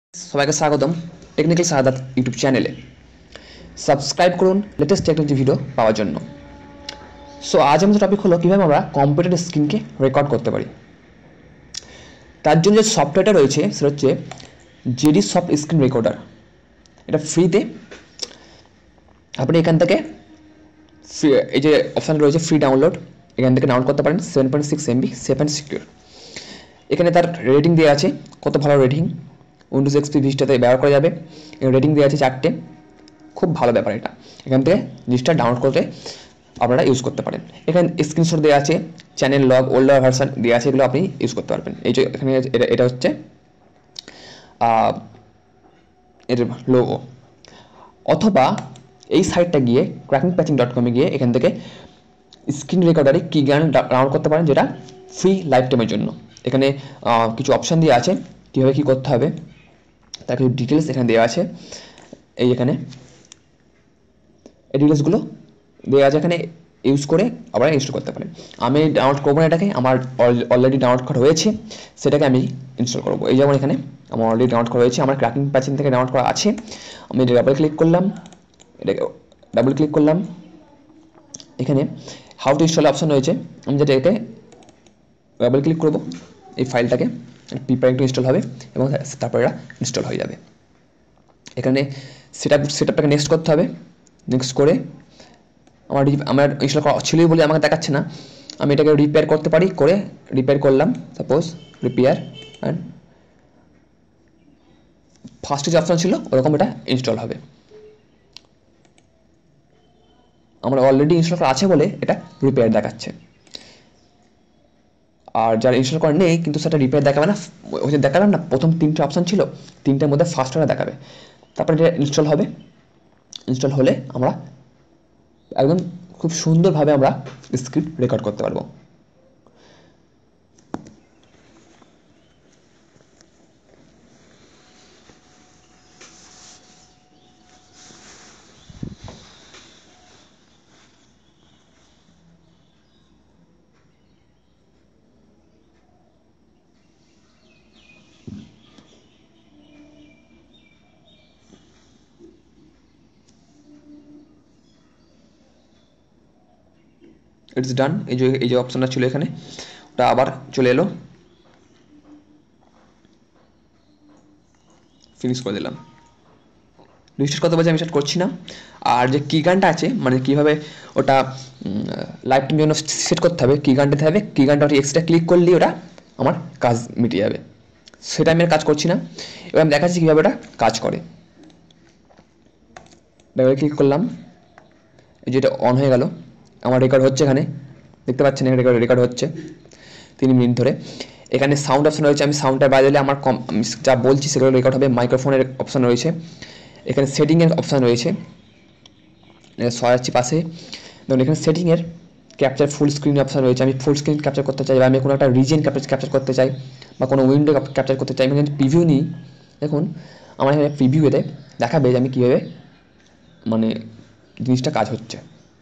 সবাইকে স্বাগতম technical Sahadat YouTube চ্যানেলে। সাবস্ক্রাইব করুন লেটেস্ট টেকনোলজি ভিডিও পাওয়ার জন্য। সো আজ আমাদের টপিক হলো কীভাবে আমরা কম্পিউটার স্ক্রিনকে রেকর্ড করতে পারি। তার জন্য যে সফটওয়্যারটা রয়েছে সেটা হচ্ছে জেডি সফট স্ক্রিন রেকর্ডার। এটা ফ্রিতে, আপনি এখান থেকে এই যে অপশান রয়েছে ফ্রি ডাউনলোড, এখান থেকে ডাউনলোড করতে পারেন। 7.6 MB, সেফ অ্যান্ড সিকিউর। এখানে তার রেটিং দেওয়া আছে, কত ভালো রেটিং। উইন্ডোজ এক্সপি ভিস্টাতে ব্যবহার করা যাবে। রেটিং দেওয়া আছে 4টে, খুব ভালো ব্যাপার এটা। এখান থেকে জিনিসটা ডাউনলোড করে আপনারা ইউজ করতে পারেন। এখানে স্ক্রিনশট দেওয়া আছে, চ্যানেল লগ, ওল্ডার ভার্সান দেওয়া আছে, এগুলো আপনি ইউজ করতে পারবেন। এই যে এখানে এটা হচ্ছে এর লোগো। অথবা এই সাইটটা গিয়ে crackingpatching.com-এ গিয়ে এখান থেকে স্ক্রিন রেকর্ডারে কি গান ডাউনলোড করতে পারেন, যেটা ফ্রি লাইফ টাইমের জন্য। এখানে কিছু অপশান দেওয়া আছে কীভাবে কী করতে হবে, তার কিছু ডিটেলস এখানে দেওয়া আছে। এই এখানে এই ডিটেলসগুলো দেওয়া আছে, এখানে ইউজ করে আপনারা ইনস্টল করতে পারেন। আমি ডাউনলোড করবো না এটাকে, আমার অলরেডি ডাউনলোড করা হয়েছে, সেটাকে আমি ইনস্টল করবো। এই যেমন এখানে আমার অলরেডি ডাউনলোড করা হয়েছে, আমার ক্র্যাকিং প্যাচিং থেকে ডাউনলোড করা আছে। আমি ডাবল ক্লিক করলাম, এটাকে ডাবল ক্লিক করলাম, এখানে হাউ টু ইনস্টল অপশান রয়েছে। আমি যেটা এটাকে ডাবল ক্লিক করবো, এই ফাইলটাকে প্রিপেয়ারিং টু ইনস্টল হবে এবং তারপরে এটা ইনস্টল হয়ে যাবে। এখানে সেটআপটাকে নেক্সট করতে হবে। নেক্সট করে আমার ইনস্টল করা ছিলই বলে আমাকে দেখাচ্ছে না, আমি এটাকে রিপেয়ার করতে পারি। করে রিপেয়ার করলাম, সাপোজ রিপেয়ার, অ্যান্ড ফার্স্টে যে অপশান ছিল ওরকম এটা ইনস্টল হবে। আমার অলরেডি ইনস্টল করা আছে বলে এটা রিপেয়ার দেখাচ্ছে। আর যারা ইনস্টল করা নেই কিন্তু সেটা রিপেয়ার দেখাবে না, ওই যে দেখালাম না প্রথম 3টে অপশান ছিল, 3টের মধ্যে ফার্স্টটা দেখাবে। তারপরে এটা ইনস্টল হবে। ইনস্টল হলে আমরা একদম খুব সুন্দরভাবে আমরা স্ক্রিন রেকর্ড করতে পারবো। It's done. এই যে অপশানটা ছিল এখানে, ওটা আবার চলে এলো, ফিনিশ করে দিলাম। রিস্টার্ট করতে বলছে, আমি স্টার্ট করছি না। আর যে কি গানটা আছে, মানে কীভাবে ওটা লাইফ টাইমের জন্য সেট করতে হবে, কি গানটাতে হবে, কি গানটা ওটা এক্সট্রা ক্লিক করলেই ওটা আমার কাজ মিটে যাবে। সেটা আমি আর কাজ করছি না, এবার আমি দেখাচ্ছি কীভাবে ওটা কাজ করে। ডাবল ক্লিক করলাম, এই যেটা অন হয়ে গেল, আমার রেকর্ড হচ্ছে। এখানে দেখতে পাচ্ছেন রেকর্ড হচ্ছে 3 মিনিট ধরে। এখানে সাউন্ড অপশান রয়েছে, আমি সাউন্ডটা বাজালে আমার যা বলছি সেগুলো রেকর্ড হবে। মাইক্রোফোনের অপশান রয়েছে, এখানে সেটিংয়ের অপশান রয়েছে, সরাচ্ছি পাশে। ধরুন এখানে সেটিংয়ের ক্যাপচার ফুল স্ক্রিন অপশান রয়েছে। আমি ফুল স্ক্রিন ক্যাপচার করতে চাই, বা আমি কোনো একটা রিজন ক্যাপচার করতে চাই, বা কোনো উইন্ডো ক্যাপচার করতে চাই। আমি এখানে প্রিভিউ নিই, দেখুন আমার এখানে প্রিভিউ এতে দেখাবে যে আমি কীভাবে মানে জিনিসটা কাজ হচ্ছে।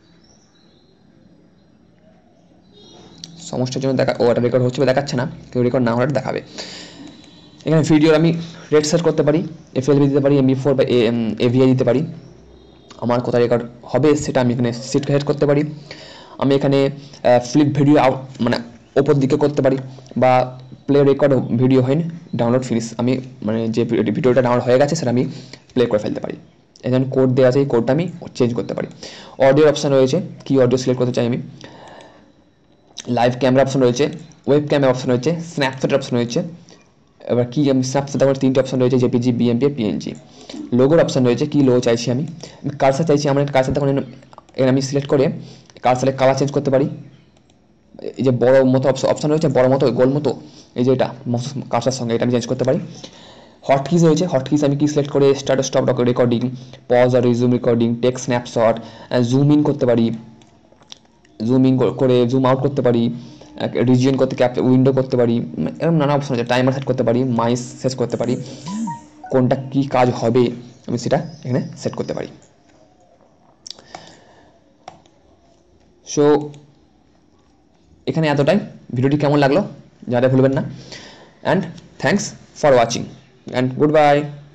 সমস্যার জন্য ওটা রেকর্ড হচ্ছে বা দেখাচ্ছে না, কেউ রেকর্ড না হলে দেখাবে। এখানে ভিডিওর আমি রেট সেট করতে পারি, FLV দিতে পারি, MP4 বা AVI দিতে পারি। আমার কোথায় রেকর্ড হবে সেটা আমি এখানে সেট করতে পারি। আমি এখানে ফ্লিপ ভিডিও মানে ওপর দিকে করতে পারি, বা প্লে রেকর্ড ভিডিও হয় ডাউনলোড ফিনিশ, আমি মানে যে ভিডিওটা ডাউনলোড হয়ে গেছে সেটা আমি প্লে করে ফেলতে পারি। এখানে কোড দেওয়া আছে, এই কোডটা আমি চেঞ্জ করতে পারি। অডিওর অপশান রয়েছে, কি অডিও সিলেক্ট করতে চাই আমি। লাইভ ক্যামেরা অপশন রয়েছে, ওয়েব ক্যামেরা অপশন রয়েছে, স্ন্যাপশটের অপশন রয়েছে। এবার কি আমি স্ন্যাপশট আমার 3টে অপশন রয়েছে, JPG, BMP, PNG। লোগোর অপশন রয়েছে, কি লোগো চাইছি আমি। কার্সার চাইছি, আমার কার্সার তখন এখানে আমি সিলেক্ট করে কার্সারের কালার চেঞ্জ করতে পারি। এই যে বড় মতো অপশন রয়েছে, বড় মতো গোল মতো, এই যে এটা কার্সার সঙ্গে এটা আমি চেঞ্জ করতে পারি। হটকিজ রয়েছে, হটকিজ আমি কি সিলেক্ট করে স্টার্ট স্টপ রেকর্ডিং, পজ আর resume recording, take snapshot, zoom in করতে পারি, জুম ইন করে জুম আউট করতে পারি, রিজিয়ন করতে উইন্ডো করতে পারি, এরকম নানা অপশন আছে। টাইমার সেট করতে পারি, মাইস সেট করতে পারি, কোনটা কি কাজ হবে আমি সেটা এখানে সেট করতে পারি। সো এখানে এতটাই। ভিডিওটি কেমন লাগলো জানাতে ভুলবেন না, and thanks for watching. And good bye.